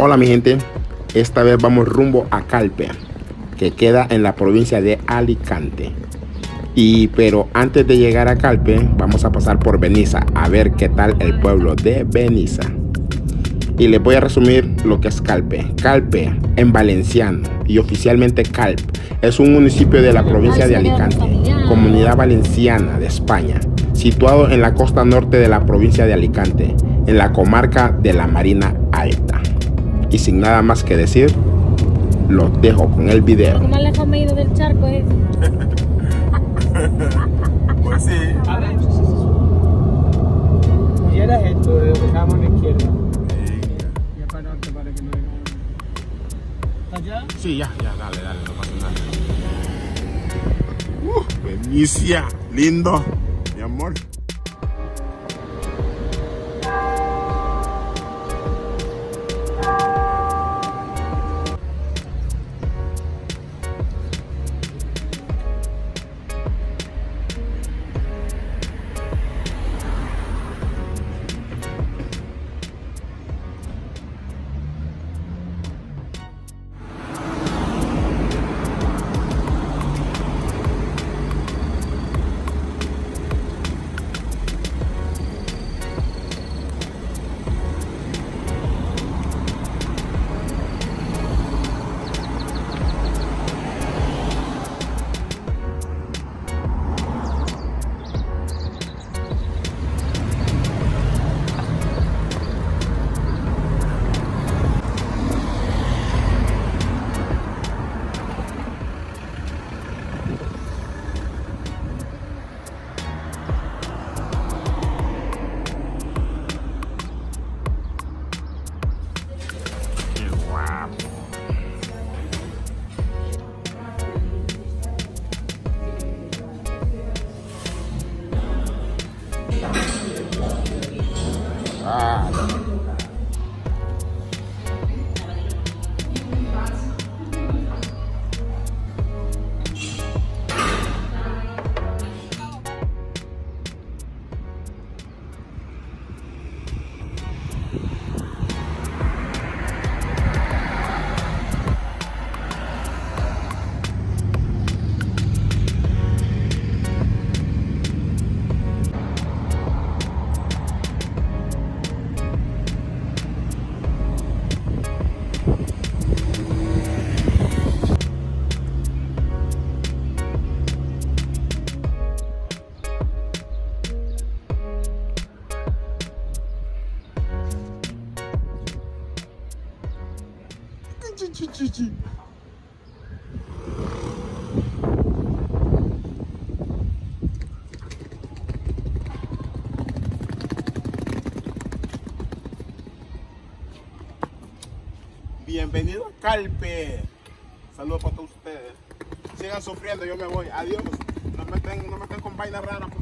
Hola mi gente, esta vez vamos rumbo a Calpe, que queda en la provincia de Alicante. Pero antes de llegar a Calpe, vamos a pasar por Benissa, a ver qué tal el pueblo de Benissa. Y les voy a resumir lo que es Calpe. Calpe, en valenciano y oficialmente Calp, es un municipio de la provincia de Alicante, Comunidad Valenciana de España, situado en la costa norte de la provincia de Alicante, en la comarca de la Marina Alta. Y sin nada más que decir, los dejo con el video. ¿Cómo lejos me he ido del charco es? Pues sí. A ver. Y era esto, de lo que estábamos a la izquierda. Ya para norte, para que no venga. ¿Está ya? Sí, ya, dale, no pasa nada. Benicia, lindo, mi amor. Bienvenido a Calpe. Saludos para todos ustedes. Sigan sufriendo, yo me voy. Adiós. No me estén con vainas raras.